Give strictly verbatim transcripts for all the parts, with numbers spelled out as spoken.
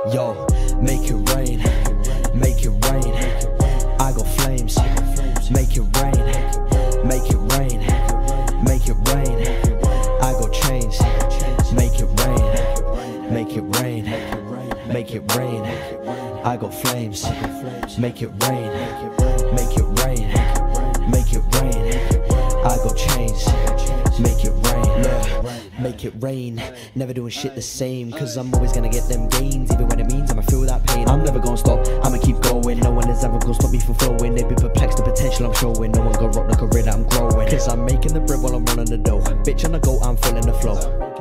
Yo, make it rain, make it rain. I got flames, make it rain, make it rain, make it rain. I got chains, make it rain, make it rain, make it rain. I got flames, make it rain, make it rain, make it rain. I got chains, make it rain, yeah. Make it rain, never doing shit the same, cause I'm always gonna get them gains, even when it means I'ma feel that pain. I'm never gonna stop, I'ma keep going, no one is ever gonna stop me from flowing. They be perplexed, the potential I'm showing, no one gonna rock the career that I'm growing, cause I'm making the bread while I'm running the dough. Bitch on the go, I'm feeling the flow.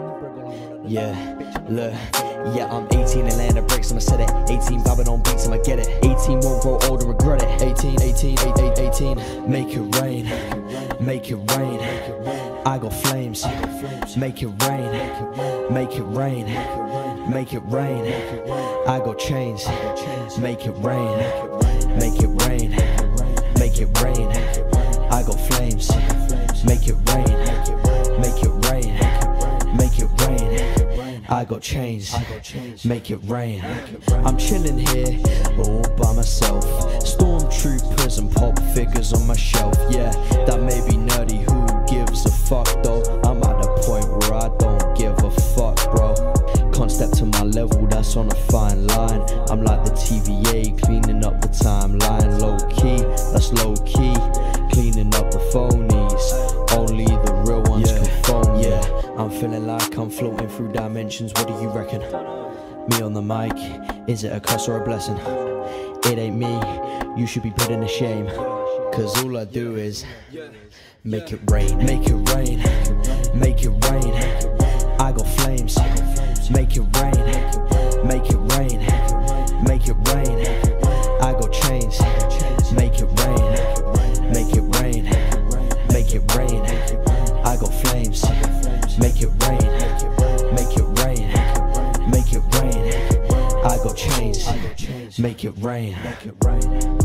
Yeah, look, yeah, I'm eighteen and laying the bricks, I'ma set it. eighteen vibing on beats, I'ma get it. eighteen won't grow old and regret it. eighteen, eighteen, eighteen, make it rain, make it rain. I got flames, make it rain, make it rain, make it rain. I got chains, make it rain, make it rain, make it rain. I got flames, make it rain, make it rain, make it rain. I got chains, make it rain. I'm chilling here all by myself. Stormtroopers and pop figures on my shelf. Yeah, that may be nerdy, who gives a fuck though? I'm at the point where I don't give a fuck, bro. Can't step to my level, that's on a fine line. I'm like the T V A, cleaning up the timeline. Low key, that's low key, cleaning up the phonies. Only the real ones yeah. can phone. Yeah, I'm feeling like I'm floating through dimensions. What do you reckon? Me on the mic, is it a curse or a blessing? It ain't me, you should be put in to shame, cause all I do is make it rain, make it rain, make it rain. I got flames, make it rain, make it rain, make it rain. I got chains, make it rain, make it rain, make it rain. I got flames, make it rain, make it rain, make it rain. I got chains, make it rain.